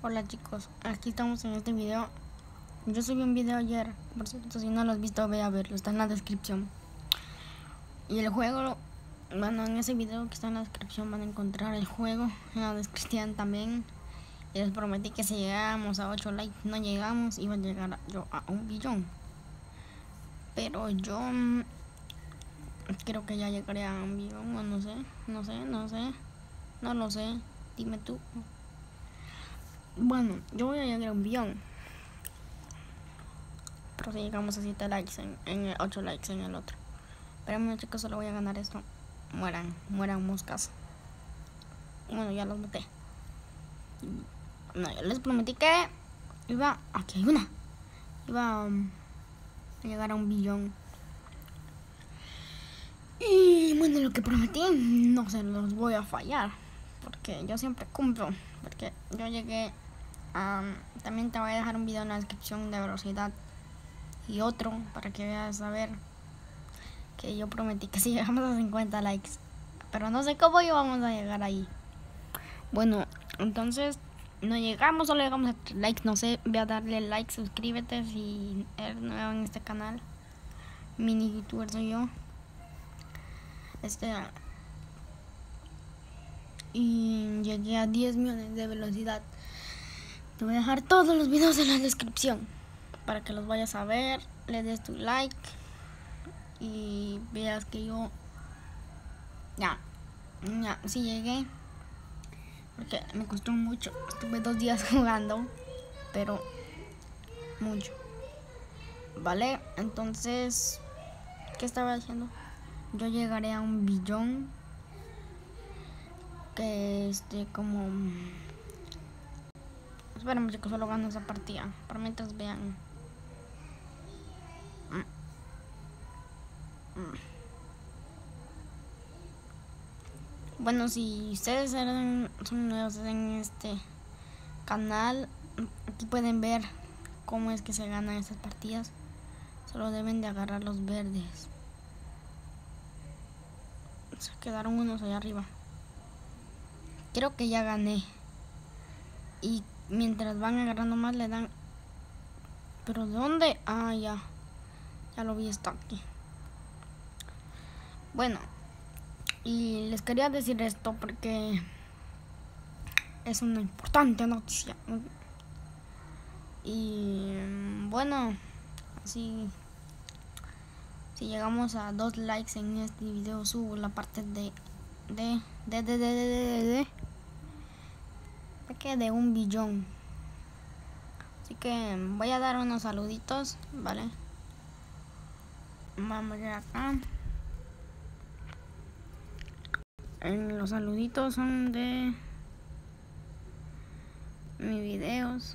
Hola chicos, aquí estamos en este video. Yo subí un video ayer, por cierto, si no lo has visto ve a verlo, está en la descripción. Y el juego, bueno, en ese video que está en la descripción van a encontrar el juego, en la descripción también. Y les prometí que si llegamos a 8 likes, no llegamos, iba a llegar yo a 1 billón. Pero yo creo que ya llegaré a 1 billón, o no lo sé, dime tú. Bueno, yo voy a llegar a 1 billón. Pero si llegamos a 7 likes en 8 likes en el otro. Pero chicos, solo voy a ganar esto. Mueran moscas. Bueno, ya los maté. No, yo les prometí que aquí hay una. Iba a llegar a 1 billón. Y bueno, lo que prometí no se los voy a fallar, porque yo siempre cumplo. Porque yo llegué a... También te voy a dejar un video en la descripción de velocidad y otro para que veas a ver que yo prometí que si llegamos a 50 likes, pero no sé cómo íbamos a llegar ahí. Bueno, entonces no llegamos, solo llegamos a 3 likes, no sé, ve a darle like, suscríbete si eres nuevo en este canal. Mini youtuber soy yo. Y llegué a 10 millones de velocidad. Te voy a dejar todos los videos en la descripción para que los vayas a ver, le des tu like y veas que yo ya sí llegué, porque me costó mucho. Estuve 2 días jugando, pero mucho, vale. Entonces, ¿qué estaba haciendo? Yo llegaré a 1 billón, que como... Espérame chicos, solo gano esa partida para mientras vean. Bueno, si ustedes son nuevos en este canal, aquí pueden ver cómo es que se ganan estas partidas. Solo deben de agarrar los verdes. Se quedaron unos allá arriba. Creo que ya gané. Y mientras van agarrando más le dan... ¿Pero dónde? Ah, ya lo vi, está aquí. Bueno, y les quería decir esto porque es una importante noticia. Y bueno, así, si llegamos a 2 likes en este video, subo la parte de 1 billón. Así que voy a dar unos saluditos, ¿vale? Vamos a ver acá. Los saluditos son de mis videos.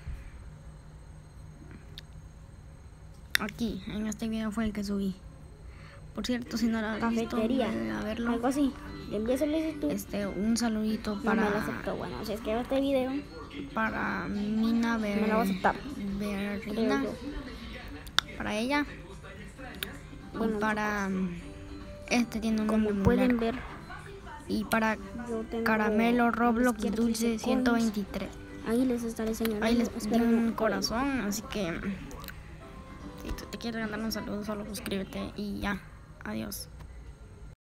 Aquí, en este video fue el que subí. Por cierto, si no lo has visto, a verlo. Algo así. Le envío solicitud. Un saludito para... No me lo aceptó. Bueno, si es que ve este video, para Mina me lo va a aceptar. Berrina, para ella. Bueno, y para tiene un nombre muy pueden largo. ver, y para Caramelo Roblox Dulce 123. Ahí les estaré señalando. Ahí les di un corazón, así que si tú te quieres ganar un saludo, solo suscríbete y ya. Adiós.